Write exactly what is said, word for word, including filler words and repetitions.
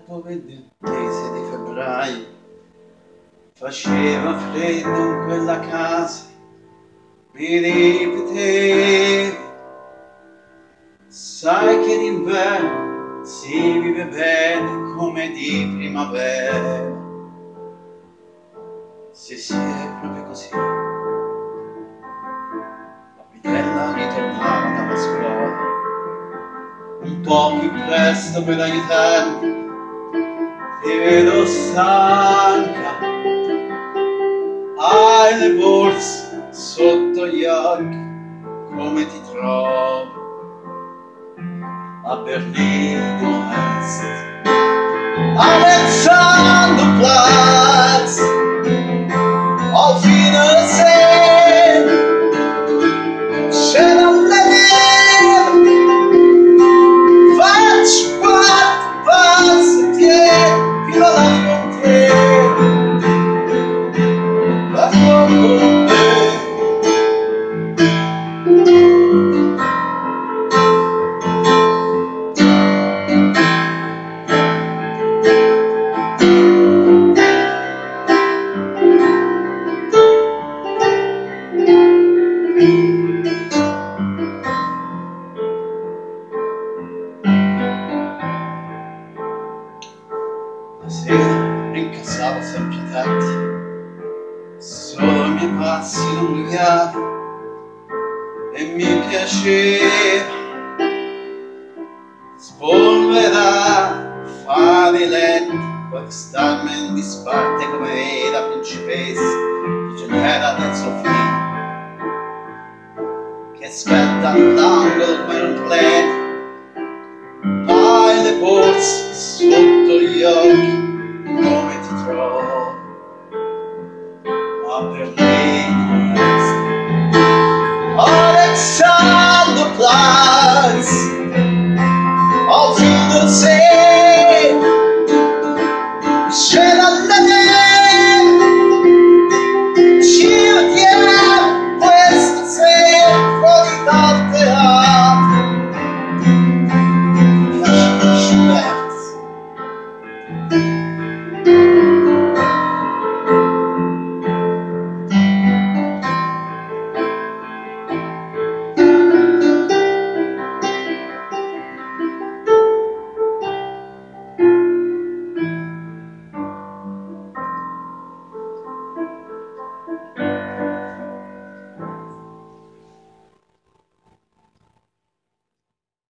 dopo venti mesi di febbraio faceva freddo in quella casa, mi ripetevi, sai che d'inverno si vive bene come di primavera. Sì, sì, è proprio così. La bidella ritornava dalla scuola un po' più presto per aiutarmi. Ti vedo stanca, hai le borse sotto gli occhi, come ti trovo a Berlino Est? Alexanderplatz, all fine sera, c'era l'Elena, faccio quattro passi indietro fino alla frontiera, vengo con te. La sera incassavo sempre tardi, solo i miei passi lunghi viaggi, e mi piaceva spolverare, fare i letti, poi starmi in disparte come la principessa prigioniera del suo figlio, che aspetta all'angolo per un treno, hai le borse sotto gli occhi,